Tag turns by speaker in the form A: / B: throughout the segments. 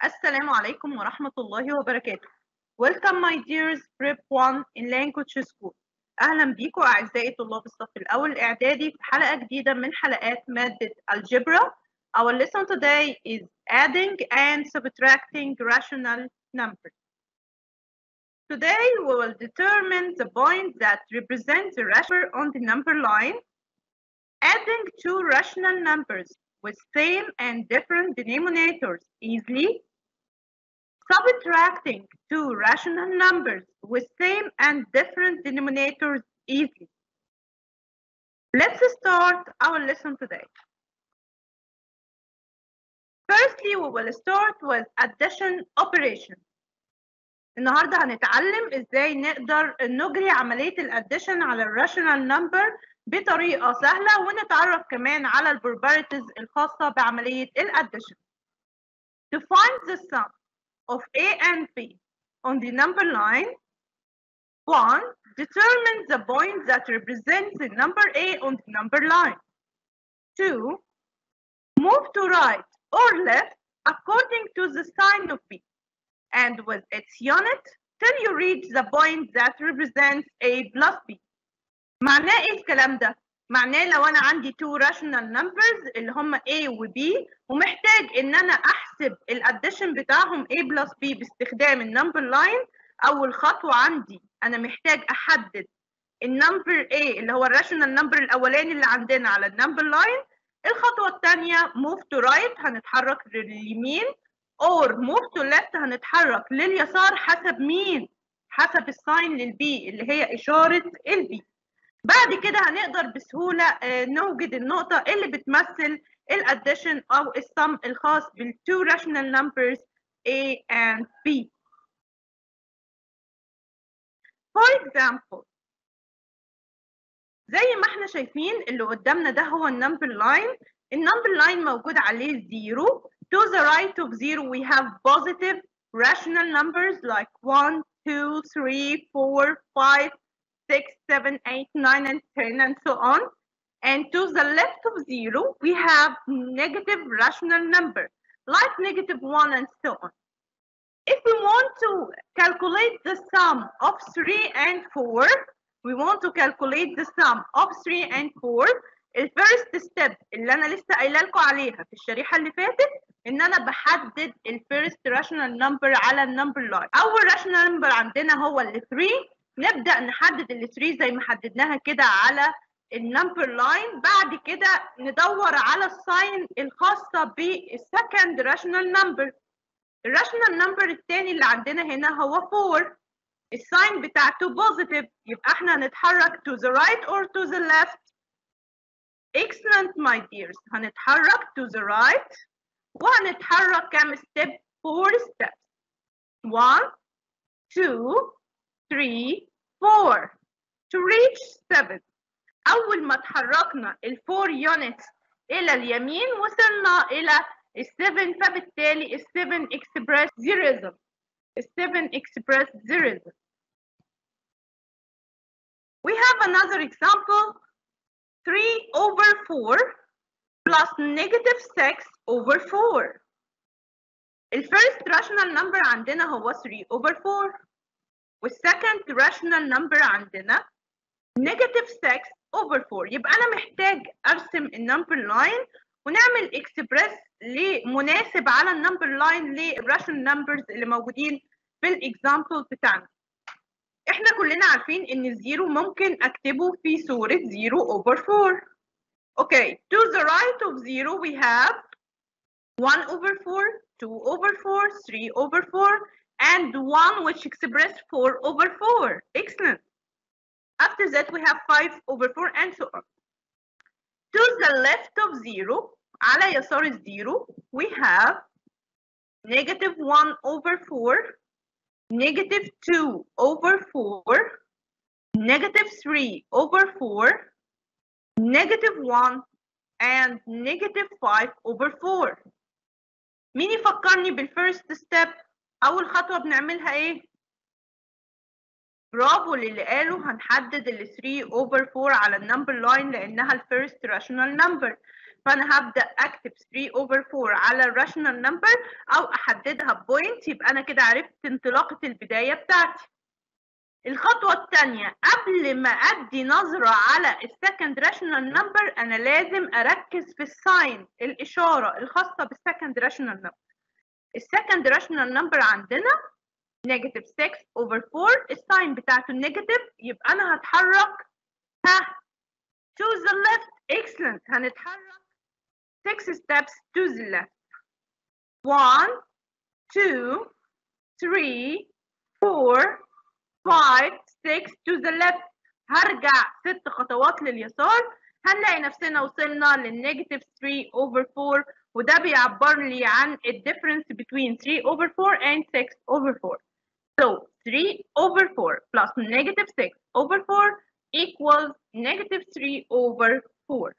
A: السلام عليكم ورحمة الله وبركاته. Welcome my dears prep1 in language school. أهلا بيكم أعزائي طلاب الصف الأول إعدادي في حلقة جديدة من حلقات مادة الجبرا. Our lesson today is adding and subtracting rational numbers. Today we will determine the point that represents the rational on the number line. Adding two rational numbers with same and different denominators easily. Subtracting two rational numbers with same and different denominators easily. Let's start our lesson today. Firstly, we will start with addition operation. النهارده هنتعلم ازاي نقدر نجري عملية الاديشن على الراشونال نمبر بطريقة سهلة، ونتعرف كمان على البروبرتيز الخاصة بعملية الاديشن. To find the sum of A and B on the number line, 1. Determine the point that represents the number A on the number line. 2. Move to right or left according to the sign of B and with its unit till you reach the point that represents A plus B. معناه ايه الكلام ده؟ معناه لو انا عندي two rational numbers اللي هم A و B ومحتاج ان انا احسب الاديشن بتاعهم A plus B باستخدام النمبر لاين، اول خطوه عندي انا محتاج احدد النمبر A اللي هو الراشونال نمبر الاولاني اللي عندنا على النمبر لاين. الخطوه الثانيه move to right هنتحرك لليمين or move to left هنتحرك لليسار حسب مين؟ حسب الساين للبي اللي هي اشاره البي. بعد كده هنقدر بسهولة نوجد النقطة اللي بتمثل الاديشن أو السم الخاص بالتو rational numbers A and B. For example, زي ما احنا شايفين اللي قدامنا ده هو النمبر لاين. النمبر لاين موجود عليه 0. To the right of 0 we have positive rational numbers like 1, 2, 3, 4, 5, 6, 7, 8, 9, and 10, and so on. And to the left of 0, we have negative rational number, like negative 1 and so on. If we want to calculate the sum of 3 and 4, we want to calculate the sum of 3 and 4. الفيرست ستيب اللي انا لسه قايله لكم عليها في الشريحه اللي فاتت ان انا بحدد الفيرست راشونال نمبر على النمبر لاين. اول راشونال نمبر عندنا هو ال 3. نبدا نحدد ال 3 زي ما حددناها كده على النمبر لاين. بعد كده ندور على الساين الخاصه بالسكند راشونال نمبر. الراشونال نمبر الثاني اللي عندنا هنا هو 4. الساين بتاعته بوزيتيف، يبقى احنا هنتحرك to the right or to the left. Excellent my dears. هنتحرك to the right وهنتحرك كام ستيب؟ 4 steps. 1 2 3 4 to reach 7. أول ما اتحركنا ال 4 units إلى اليمين وصلنا إلى ال 7، فبالتالي ال 7 express the result. ال 7 express the result. We have another example. 3 over 4 plus negative 6 over 4. الفيرست راشونال نمبر عندنا هو 3 over 4 والسكند راشونال نمبر عندنا negative 6 over 4. يبقى أنا محتاج أرسم النمبر لاين ونعمل اكسبريس لمناسب على النمبر لاين للراشونال نمبرز اللي موجودين في الاكزامبل بتاعنا. احنا كلنا عارفين ان الزيرو ممكن اكتبه في صورة 0 over 4. Okay, to the right of 0 we have 1 over 4, 2 over 4, 3 over 4, and 1 which express 4 over 4. Excellent. After that we have 5 over 4 and so on. To the left of 0, على يسار الزيرو, we have negative 1 over 4, negative 2 over 4, negative 3 over 4, negative 1, and negative 5 over 4. مين يفكرني بالفيرست ستيب؟ أول خطوة بنعملها إيه؟ برافو للي قالوا هنحدد ال 3 over 4 على النمبر لاين لأنها الفيرست راشونال نمبر. فانا هبدا اكتب 3 over 4 على الراشنال نمبر او احددها بوينت، يبقى انا كده عرفت انطلاقه البدايه بتاعتي. الخطوه الثانيه، قبل ما ادي نظره على السكند راشنال نمبر انا لازم اركز في الساين، الاشاره الخاصه بالسكند راشنال نمبر. السكند راشنال نمبر عندنا نيجاتيف 6 over 4، الساين بتاعته النيجاتيف، يبقى انا هتحرك to the left. excellent. هنتحرك 6 steps to the left. 1 2 3 4 5 6 to the left. هرجع 6 خطوات لليسار، هنلاقي نفسنا وصلنا للنيجاتيف 3 over 4، وده بيعبر لي عن الديفرنس between 3 over 4 and 6 over 4. So 3 over 4 plus negative 6 over 4 equals negative 3 over 4.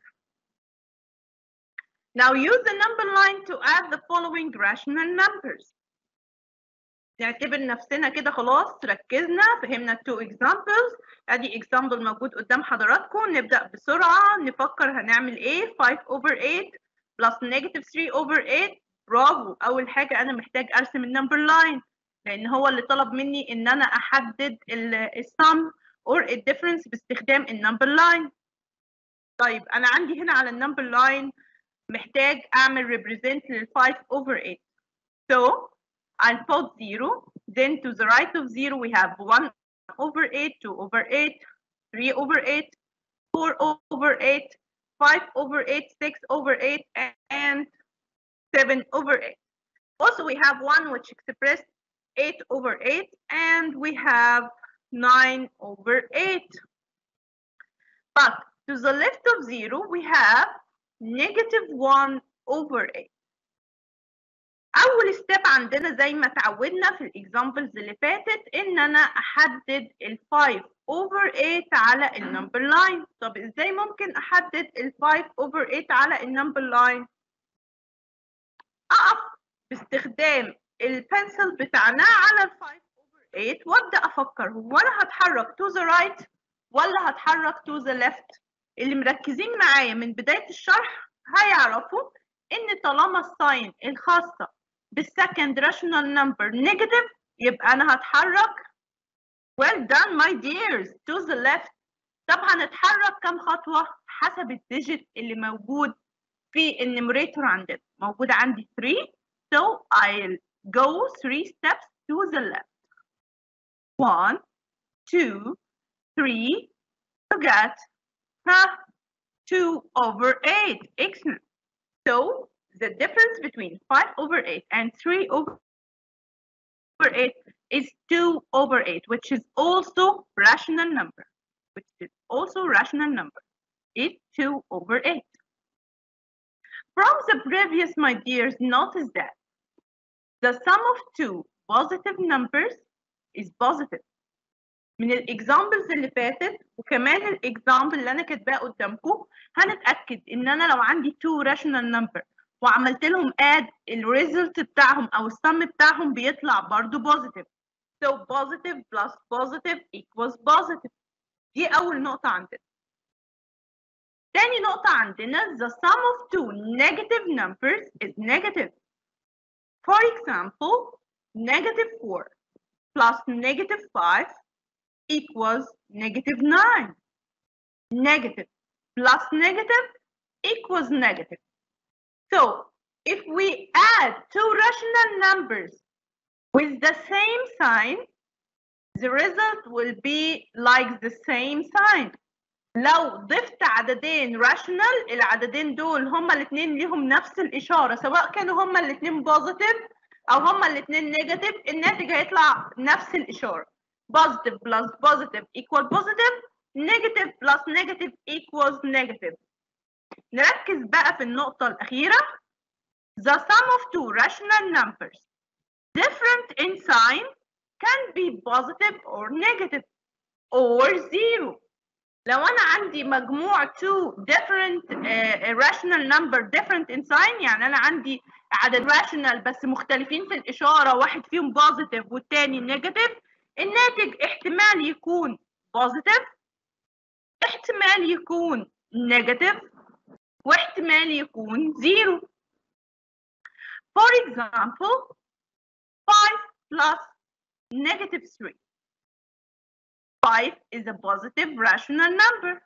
A: Now use the number line to add the following rational numbers. نعتبر نفسنا كده خلاص ركزنا، فهمنا التو examples. ادي example موجود قدام حضراتكم. نبدأ بسرعة نفكر هنعمل ايه. 5 over 8 plus negative 3 over 8. برافو. أول حاجة أنا محتاج أرسم النمبر لاين، لأن هو اللي طلب مني إن أنا أحدد السم or الديفرنس باستخدام النمبر لاين. طيب أنا عندي هنا على النمبر لاين محتاج أعمل represent لل 5 over 8. So I'll put 0. Then to the right of 0 we have 1 over 8, 2 over 8, 3 over 8, 4 over 8, 5 over 8, 6 over 8, and 7 over 8. Also we have 1 which expressed 8 over 8, and we have 9 over 8. But to the left of 0 we have negative 1 over 8. أول ستيب عندنا زي ما اتعودنا في الإكزامبلز اللي فاتت إن أنا أحدد ال 5 over 8 على النمبر لاين. طب إزاي ممكن أحدد ال 5 over 8 على النمبر لاين؟ أقف باستخدام البنسل بتاعنا على ال 5 over 8 وأبدأ أفكر هو أنا هتحرك to the right ولا هتحرك to the left؟ اللي مركزين معايا من بداية الشرح هيعرفوا إن طالما الساين الخاصة بالسكند راشونال نمبر نيجاتيف يبقى انا هتحرك well done my dears to the left. طب هنتحرك كم خطوه حسب الديجيت اللي موجود في النيميريتور عندنا. موجود عندي 3 so I'll go 3 steps to the left. 1 2 3 to get 2 over 8. Excellent. So the difference between 5 over 8 and 3 over 8 is 2 over 8, which is also rational number. It's 2 over 8. From the previous, my dears, notice that the sum of two positive numbers is positive. من الاكزامبلز اللي فاتت وكمان الاكزامبل اللي انا كاتباه قدامكم هنتاكد ان انا لو عندي 2 rational number وعملت لهم add الريزلت بتاعهم او السم بتاعهم بيطلع برضو positive. So positive plus positive equals positive. دي اول نقطة عندنا. تاني نقطة عندنا the sum of two negative numbers is negative. For example, negative 4 plus negative 5 equals negative 9. Negative plus negative equals negative. So if we add two rational numbers with the same sign, the result will be like the same sign. لو ضفت عددين rational العددين دول هما الاثنين ليهم نفس الإشارة، سواء كانوا هما الاثنين positive أو هما الاثنين negative، الناتج هيطلع نفس الإشارة. Positive plus positive equal positive. Negative plus negative equals negative. نركز بقى في النقطة الأخيرة. The sum of two rational numbers different in sign can be positive or negative or zero. لو أنا عندي مجموع two different rational number different in sign، يعني أنا عندي عدد rational بس مختلفين في الإشارة، واحد فيهم positive والتاني negative، الناتج احتمال يكون positive، احتمال يكون negative، واحتمال يكون 0. For example, 5 plus -3. 5 is a positive rational number.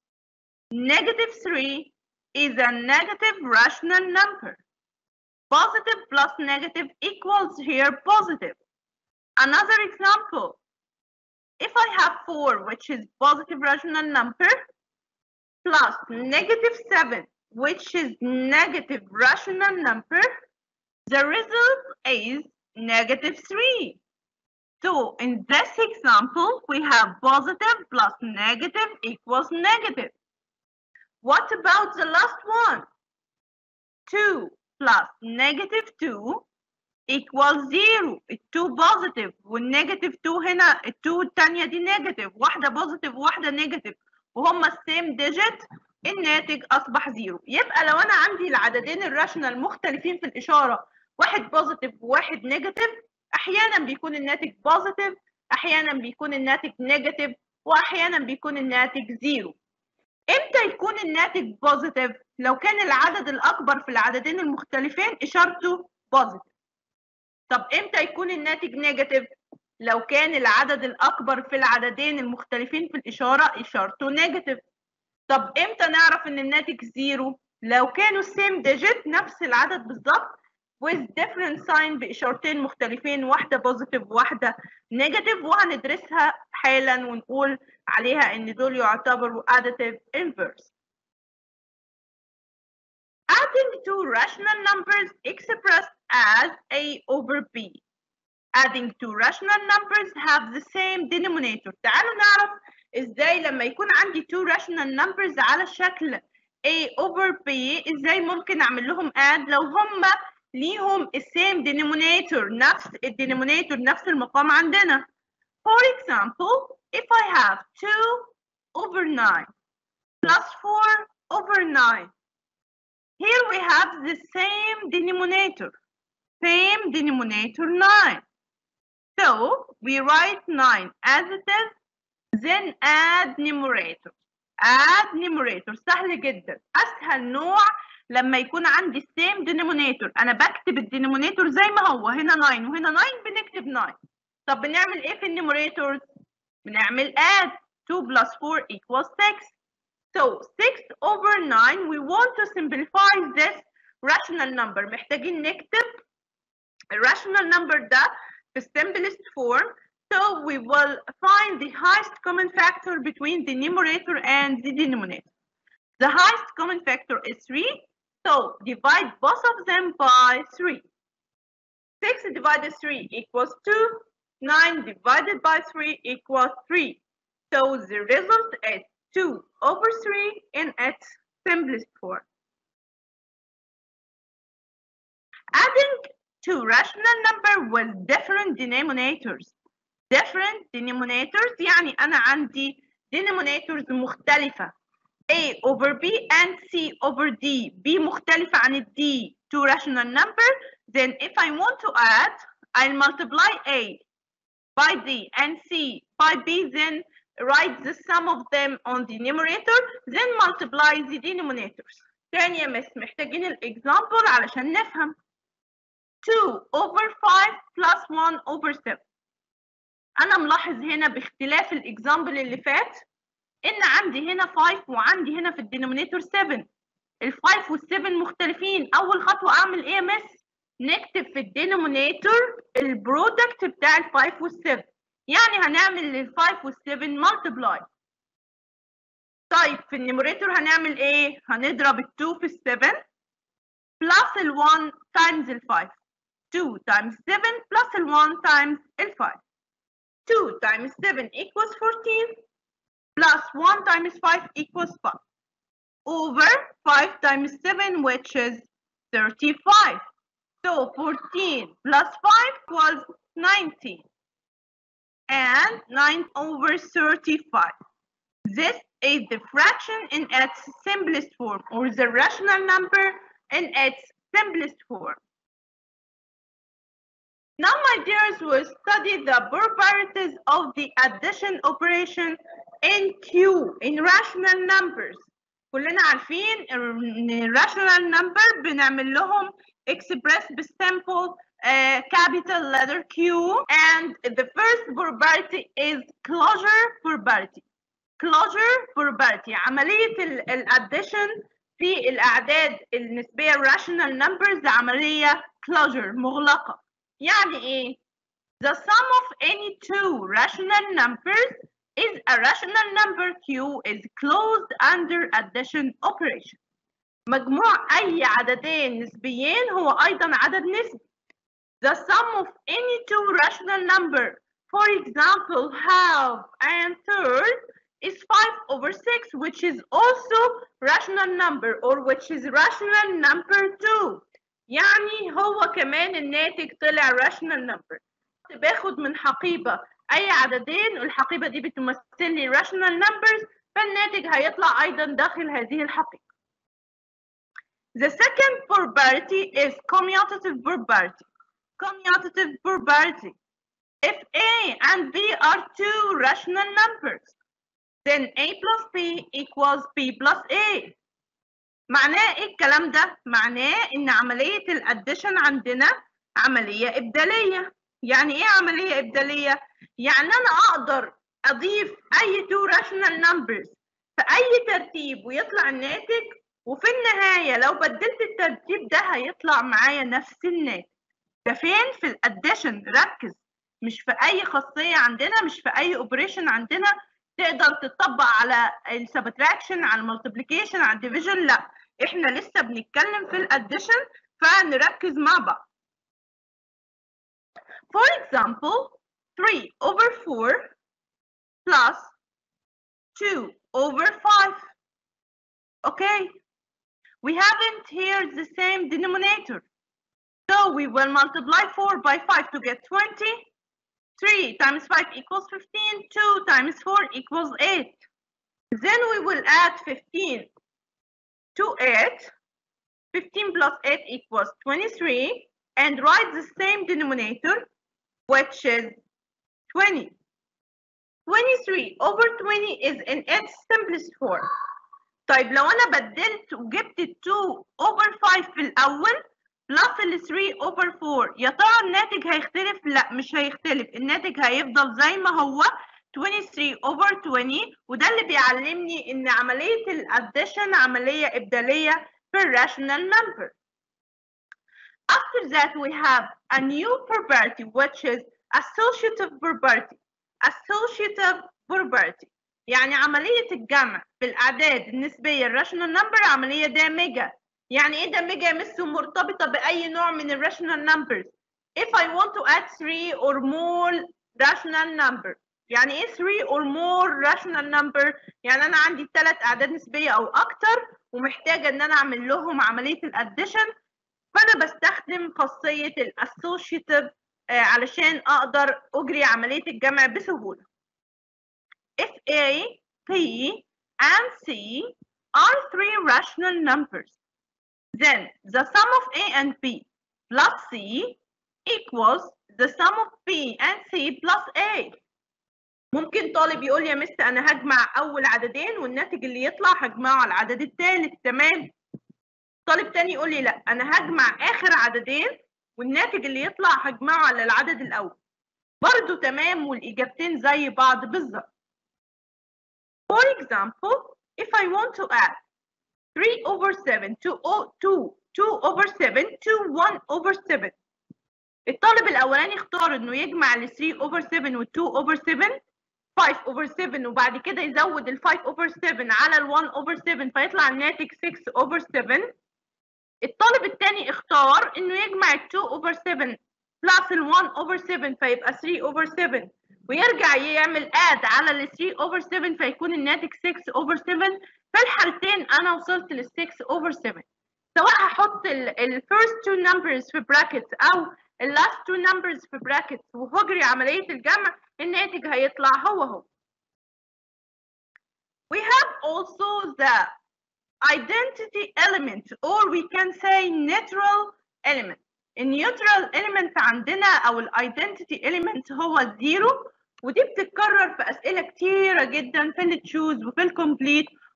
A: -3 is a negative rational number. Positive plus negative equals here positive. Another example, if I have 4, which is positive rational number, plus -7, which is negative rational number, the result is -3. So in this example, we have positive plus negative equals negative. What about the last one? 2 plus -2 equals 0. ال2 positive والنيجاتيف 2 هنا ال2 الثانية دي نيجاتيف، واحدة positive وواحدة نيجاتيف وهما السيم ديجيت، الناتج أصبح 0. يبقى لو أنا عندي العددين الراشنال مختلفين في الإشارة، واحد positive وواحد نيجاتيف، أحيانا بيكون الناتج positive، أحيانا بيكون الناتج نيجاتيف، وأحيانا بيكون الناتج 0. امتى يكون الناتج بوزيتيف؟ لو كان العدد الاكبر في العددين المختلفين اشارته بوزيتيف. طب امتى يكون الناتج نيجاتيف؟ لو كان العدد الاكبر في العددين المختلفين في الاشاره اشارته نيجاتيف. طب امتى نعرف ان الناتج 0؟ لو كانوا same digit نفس العدد بالظبط with different sign باشارتين مختلفين، واحده بوزيتيف وواحده نيجاتيف، وهندرسها حالا ونقول عليها ان دول يعتبروا additive inverse. Adding two rational numbers expressed as a over b. Adding two rational numbers have the same denominator. تعالوا نعرف ازاي لما يكون عندي two rational numbers على شكل a over b ازاي ممكن اعمل لهم add لو هم ليهم same denominator، نفس الدينومينيتور، نفس المقام عندنا. For example, if I have 2 over 9 plus 4 over 9, here we have the same denominator 9. So we write 9 as it is, then add numerator. Add numerator سهل جدا، أسهل نوع لما يكون عندي same denominator. أنا بكتب الدينومينيتور زي ما هو، هنا 9 وهنا 9 بنكتب 9. طب بنعمل إيه في النيميريتورز؟ بنعمل add 2 plus 4 equals 6. So 6 over 9, we want to simplify this rational number. محتاجين نكتب الراشونال نمبر ده في simplest form. So we will find the highest common factor between the numerator and the denominator. The highest common factor is 3. So divide both of them by 3. 6 divided 3 equals 2. 9 divided by 3 equals 3. So the result is 2 over 3 in its simplest form. Adding two rational numbers with different denominators. Different denominators يعني أنا عندي denominators مختلفة. A over B and C over D. B مختلفة عن ال D. Two rational numbers. Then if I want to add, I'll multiply A by D and C by B, then write the sum of them on the numerator, then multiply the denominators. تاني يا مس محتاجين الإكزامبل علشان نفهم. 2 over 5 plus 1 over 7. أنا ملاحظ هنا باختلاف الإكزامبل اللي فات إن عندي هنا 5 وعندي هنا في الدينومينيتور 7. ال 5 وال 7 مختلفين. أول خطوة أعمل إيه يا مس؟ نكتب في الدينومينيتور البرودكت بتاع ال 5 وال 7. يعني هنعمل لل 5 وال 7 مالتبلاي. طيب في النيميريتور هنعمل إيه؟ هنضرب ال 2 في ال 7 بلس ال 1 تايمز ال 5. 2 times 7 plus 1 times 5. 2 times 7 equals 14 plus 1 times 5 equals 5 over 5 times 7, which is 35. So 14 plus 5 equals 19 and 9 over 35. This is the fraction in its simplest form, or the rational number in its simplest form. Now, my dears, we'll study the probabilities of the addition operation in Q, in rational numbers. كلنا عارفين ان rational number بنعمل لهم express بالsimple capital letter Q, and the first property is closure property. closure property عملية الاديشن في الأعداد النسبية rational numbers عملية closure مغلقة. يعني إيه؟ The sum of any two rational numbers is a rational number Q is closed under addition operation. مجموع أي عددين نسبيين هو أيضا عدد نسبي. The sum of any two rational number, for example, half and third, is 5/6, which is also rational number or which is rational number 2. يعني هو كمان الناتج طلع rational number. باخد من حقيبة أي عددين والحقيبة دي بتمثل لي rational numbers، فالناتج هيطلع أيضا داخل هذه الحقيبة. The second property is commutative property. Commutative property. If A and B are two rational numbers, then A plus B equals B plus A. معناه ايه الكلام ده؟ معناه ان عملية الاديشن عندنا عملية إبدالية. يعني ايه عملية إبدالية؟ يعني انا اقدر اضيف اي two rational numbers في اي ترتيب ويطلع الناتج، وفي النهاية لو بدلت الترتيب ده هيطلع معايا نفس الناتج. ده فين؟ في الاديشن. ركز، مش في اي خاصية عندنا، مش في اي اوبريشن عندنا تقدر تطبق على السبتراكشن، على المالتيبليكيشن، على الديفيجن. لا، احنا لسه بنتكلم في الاديشن، فنركز مع بعض. For example, 3/4 plus 2/5. Okay, we haven't here the same denominator, so we will multiply 4 by 5 to get 20. 3 times 5 equals 15. 2 times 4 equals 8. Then we will add 15 to 8. 15 plus 8 equals 23, and write the same denominator, which is 20. 23/20 is in its simplest form. طيب لو أنا بدلت وجبت 2/5 في الأول بلس ال 3/4، يا ترى الناتج هيختلف؟ لا، مش هيختلف، الناتج هيفضل زي ما هو 23/20، وده اللي بيعلمني إن عملية الاديشن عملية إبدالية في الراشونال number. After that we have a new property which is associative property. Associative property يعني عملية الجمع بالأعداد النسبية الراشونال نمبر عملية دامجة. يعني إيه دامجة يا مس؟ مرتبطة بأي نوع من الراشونال نمبرز. If I want to add 3 or more rational number. يعني إيه 3 or more rational number؟ يعني أنا عندي 3 أعداد نسبية أو أكتر ومحتاجة إن أنا أعمل لهم عملية الأديشن، فأنا بستخدم خاصية الأسوشيتيف علشان أقدر أجري عملية الجمع بسهولة. If A, B, and C are 3 rational numbers, then the sum of A and B plus C equals the sum of B and C plus A. ممكن طالب يقول يا مس أنا هجمع أول عددين والناتج اللي يطلع هجمعه على العدد الثالث. تمام. طالب تاني يقول لي لا، أنا هجمع آخر عددين والناتج اللي يطلع هجمعه على العدد الأول. برضو تمام، والإجابتين زي بعض بالظبط. For example, if I want to add 3/7 to 2/7 to 1/7، الطالب الأولاني اختار إنه يجمع ال 3/7 وال 2/7 5/7 وبعد كده يزود ال 5/7 على ال 1/7 فيطلع الناتج 6/7. الطالب الثاني اختار إنه يجمع ال 2/7 بلس ال 1/7 فيبقى 3/7 ويرجع يعمل اد على ال 3/7 فيكون الناتج 6/7. في الحالتين انا وصلت لل 6/7، سواء هحط ال first two numbers في brackets او ال last two numbers في brackets وهجري عملية الجمع، الناتج هيطلع هو. We have also the identity element or we can say neutral element. النيوترال element عندنا او الايدنتيتي element هو الزيرو، ودي بتتكرر في اسئله كتيره جدا في التشوز وفي الكومبليت،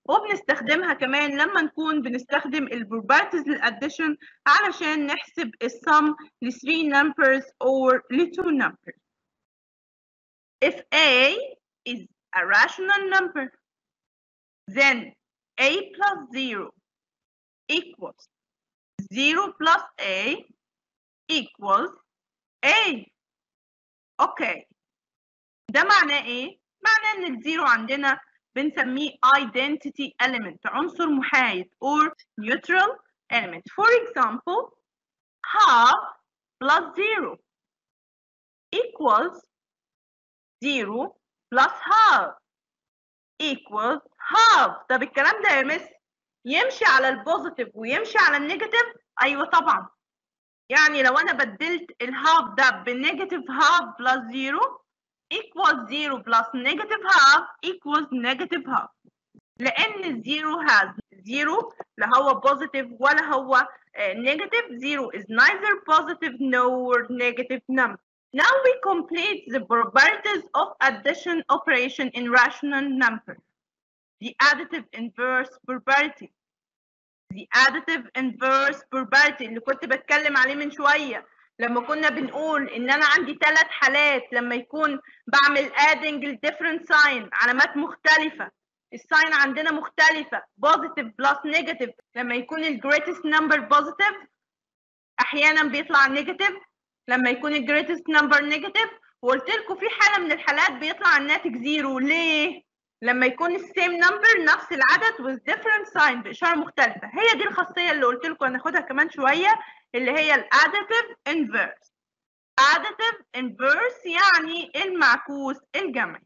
A: وبنستخدمها كمان لما نكون بنستخدم البروبرتيز للاديشن علشان نحسب السم ل 3 numbers or ل 2 numbers. If A is a rational number, then A plus 0 equals 0 plus A equals A. اوكي، ده معناه ايه؟ معناه ان الزيرو عندنا بنسميه identity element، عنصر محايد or neutral element. For example, half plus 0 equals 0 plus half equals half. طب الكلام ده يا مس يمشي على البوزيتيف ويمشي على النيجاتيف؟ ايوه طبعا. يعني لو انا بدلت الهاف ده بنيجاتيف هاف بلس 0 equals 0 plus negative half equals negative half. لأن الزيرو has 0 لا هو positive ولا هو negative. 0 is neither positive nor negative number. Now we complete the properties of addition operation in rational number. The additive inverse property. The additive inverse property اللي كنت بتكلم عليه من شوية لما كنا بنقول ان انا عندي 3 حالات لما يكون بعمل adding ل different sign، علامات مختلفة، الساين عندنا مختلفة، positive plus negative. لما يكون ال greatest number positive احيانا بيطلع negative، لما يكون ال greatest number negative. وقلت لكم في حالة من الحالات بيطلع الناتج زيرو. ليه؟ لما يكون السيم نمبر نفس العدد with different sign بإشارة مختلفة. هي دي الخاصية اللي قلت لكم هناخدها كمان شوية اللي هي ال additive inverse. additive inverse يعني المعكوس الجمعي.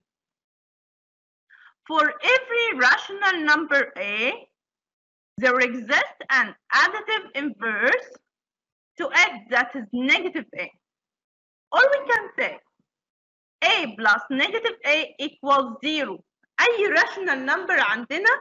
A: For every rational number A, there exists an additive inverse to x that is negative A. Or we can say A plus negative A equals 0. أي rational number عندنا،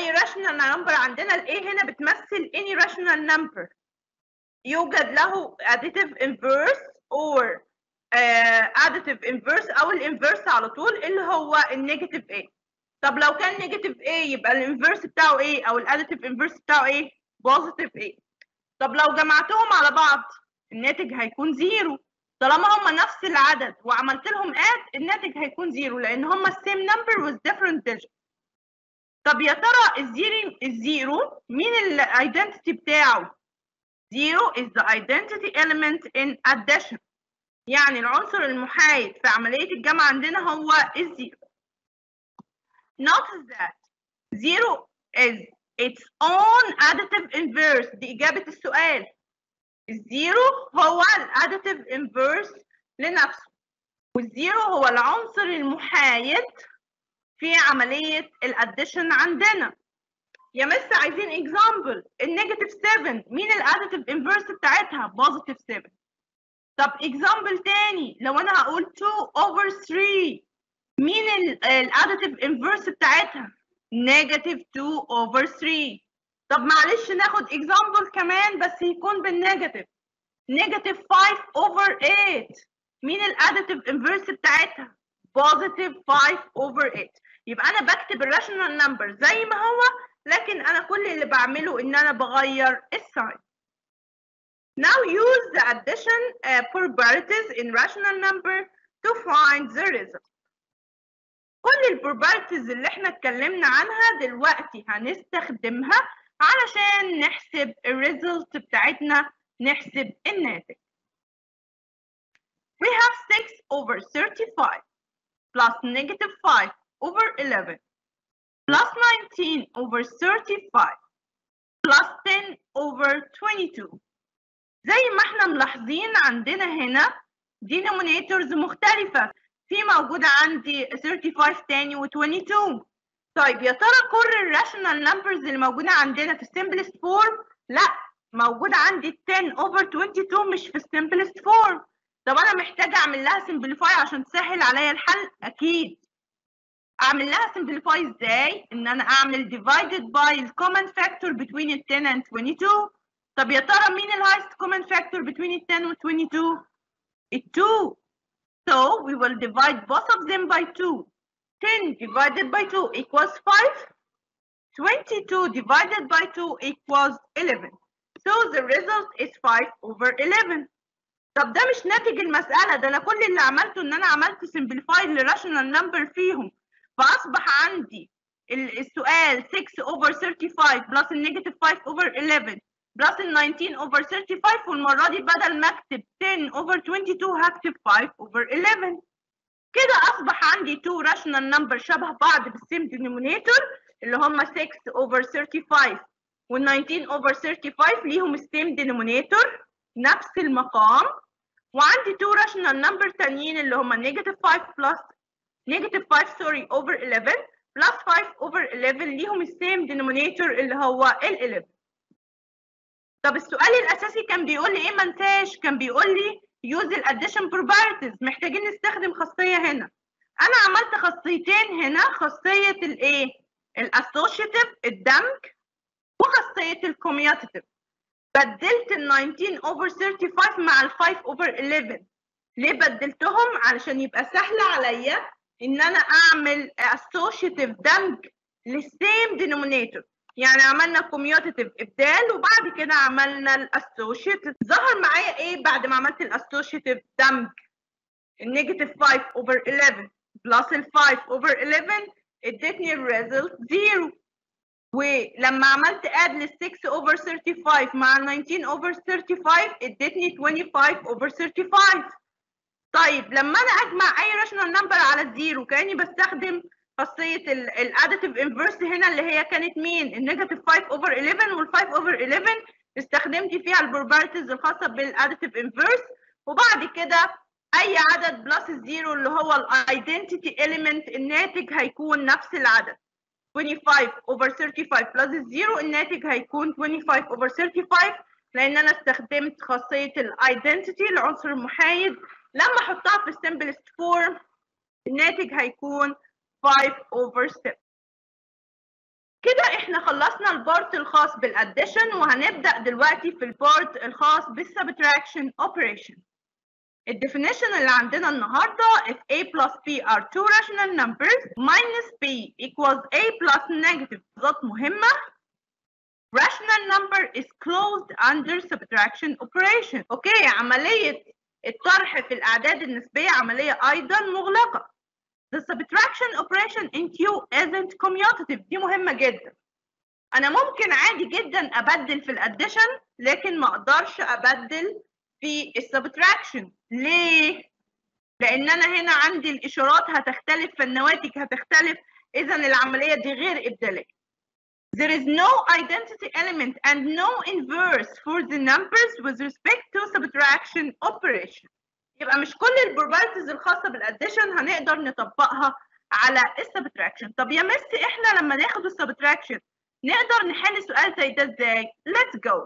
A: ال A هنا بتمثل any rational number يوجد له additive inverse or additive inverse أو الانفيرس على طول اللي هو النيجاتيف A. طب لو كان نيجاتيف A يبقى الانفيرس بتاعه ايه أو الاديتيف انفيرس بتاعه ايه؟ بوزيتيف A. طب لو جمعتهم على بعض الناتج هيكون 0. طالما هم نفس العدد وعملت لهم add الناتج هيكون 0 لان هم same number with different digits. طب يا ترى الزيرو مين الايدنتيتي بتاعه؟ 0 is the identity element in addition. يعني العنصر المحايد في عملية الجمع عندنا هو الزيرو. Notice that 0 is its own additive inverse. دي إجابة السؤال. الزيرو هو الاديتيف انفيرس لنفسه، والزيرو هو العنصر المحايد في عملية الاديشن عندنا. يا مس عايزين اكزامبل. النيجاتيف 7 مين الاديتيف انفيرس بتاعتها؟ بوزيتيف 7. طب اكزامبل تاني، لو انا هقول 2 over 3 مين الاديتيف انفيرس بتاعتها؟ نيجاتيف 2 over 3. طب معلش ناخد اكزامبل كمان بس يكون بالنيجاتيف. نيجاتيف 5 over 8 مين الاديتيف انفيرس بتاعتها؟ بوزيتيف 5 over 8. يبقى انا بكتب الراشونال نمبر زي ما هو، لكن انا كل اللي بعمله ان انا بغير الساين. Now use the addition properties in rational number to find the result. كل البروبرتيز اللي احنا اتكلمنا عنها دلوقتي هنستخدمها علشان نحسب الريزلت بتاعتنا، نحسب الناتج. We have 6 over 35 plus negative 5 over 11 plus 19 over 35 plus 10 over 22. زي ما احنا ملاحظين عندنا هنا denominators مختلفة. في موجودة عندي 35 تاني و 22. طيب يا ترى كل الراشونال نمبرز اللي موجودة عندنا في السمبلست فورم؟ لا، موجودة عندي 10 over 22 مش في السمبلست فورم. طب أنا محتاجة أعمل لها سمبليفاي عشان تسهل عليا الحل؟ أكيد. أعمل لها سمبليفاي إزاي؟ إن أنا أعمل divided by the common factor between 10 and 22. طب يا ترى مين ال highest common factor between 10 و 22؟ 2. So we will divide both of them by 2. 10 divided by 2 equals 5. 22 divided by 2 equals 11. So the result is 5 over 11. طب ده مش ناتج المسألة، ده أنا كل اللي عملته إن أنا عملت simplify لراشونال نمبر فيهم، فأصبح عندي السؤال 6 over 35 plus النيجاتيف 5 over 11 plus ال 19 over 35، والمرة دي بدل ما أكتب 10 over 22 هكتب 5 over 11. كده أصبح عندي 2 راشونال نمبر شبه بعض بالسيم denominator اللي هم 6 over 35 وال 19 over 35 ليهم السيم denominator نفس المقام، وعندي 2 راشونال نمبر تانيين اللي هم نيجاتيف 5 بلس نيجاتيف 5 سوري اوفر 11 بلس 5 اوفر 11 ليهم السيم denominator اللي هو ال 11. طب السؤال الاساسي كان بيقول لي ايه؟ ما انساش كان بيقول لي يوز الاديشن بروبرتيز، محتاجين نستخدم خاصيه هنا. انا عملت خاصيتين هنا، خاصيه الايه؟ الاسوشيتيف الدمج، وخاصيه الكوميوتيف. بدلت ال 19 over 35 مع ال 5 over 11. ليه بدلتهم؟ علشان يبقى سهل عليا ان انا اعمل associative دمج للسيم denominator. يعني عملنا commutative ابدال وبعد كده عملنا الاسوشيتيف. ظهر معايا ايه بعد ما عملت الاسوشيتيف دمج؟ النيجاتيف 5 over 11 بلس ال 5 over 11 ادتني الريزلت 0. ولما عملت اد لل 6 over 35 مع ال 19 over 35 ادتني 25 over 35. طيب لما انا اجمع اي راشونال نمبر على الزيرو كاني بستخدم خاصيه الاديتيف انفرس هنا اللي هي كانت مين؟ النيجاتيف 5 over 11 وال 5 over 11 استخدمت فيها البروبرتيز الخاصه بالاديتيف انفرس، وبعد كده اي عدد بلس الزيرو اللي هو الايدنتيتي اليمنت الناتج هيكون نفس العدد. 25 over 35 plus الزيرو الناتج هيكون 25 over 35 لان انا استخدمت خاصيه الايدنتيتي العنصر المحايد. لما احطها في السمبلست فورم الناتج هيكون 5 over 7. كده احنا خلصنا البارت الخاص بالاديشن، وهنبدا دلوقتي في البارت الخاص بالسبتراكشن اوبريشن. الديفينيشن اللي عندنا النهارده if a plus b are two rational numbers minus b equals a plus negative ذات مهمة. Rational number is closed under subtraction operation. اوكي، عملية الطرح في الأعداد النسبية عملية أيضا مغلقة. The subtraction operation in Q isn't commutative. دي مهمة جدا. أنا ممكن عادي جدا أبدل في الأديشن لكن ما أقدرش أبدل في السبتراكشن. ليه؟ لأن أنا هنا عندي الإشارات هتختلف فالنواتج هتختلف، إذا العملية دي غير إبدالية. There is no identity element and no inverse for the numbers with respect to subtraction operation. يبقى مش كل البروبرتيز الخاصة بالأديشن هنقدر نطبقها على السبتراكشن. طب يا مس إحنا لما ناخد السبتراكشن نقدر نحل سؤال زي ده إزاي؟ Let's go.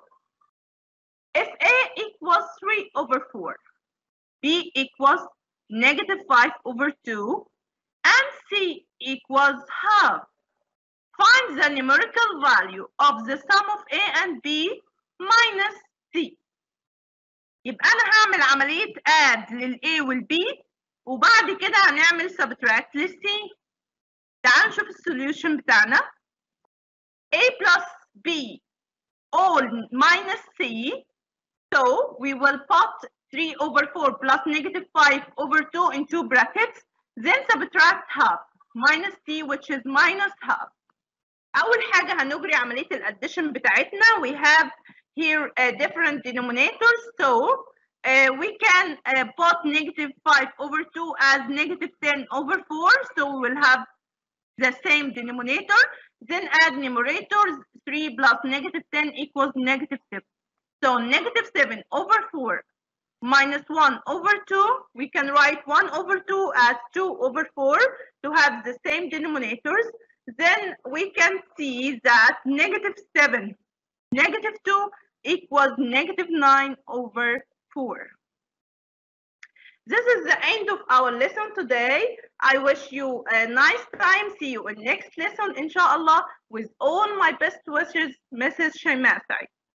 A: If A equals 3 over 4, B equals negative 5 over 2, and C equals half, find the numerical value of the sum of A and B minus C. يبقى أنا هعمل عملية add لل A وال B وبعد كده هنعمل subtract لل C. تعالوا نشوف السوليوشن بتاعنا. A plus B all minus C. So we will put 3 over 4 plus negative 5 over 2 into brackets, then subtract half minus C which is minus half. أول حاجة هنجري عملية الأديشن بتاعتنا. We have here different denominators, so we can put negative 5 over 2 as negative 10 over 4, so we will have the same denominator. Then add numerators, 3 plus negative 10 equals negative 7. So negative 7 over 4 minus 1 over 2, we can write 1 over 2 as 2 over 4 to have the same denominators. Then we can see that negative 7, negative 2 equals negative 9 over 4. This is the end of our lesson today. I wish you a nice time. See you in next lesson, inshallah, with all my best wishes, Mrs. Shayma Said.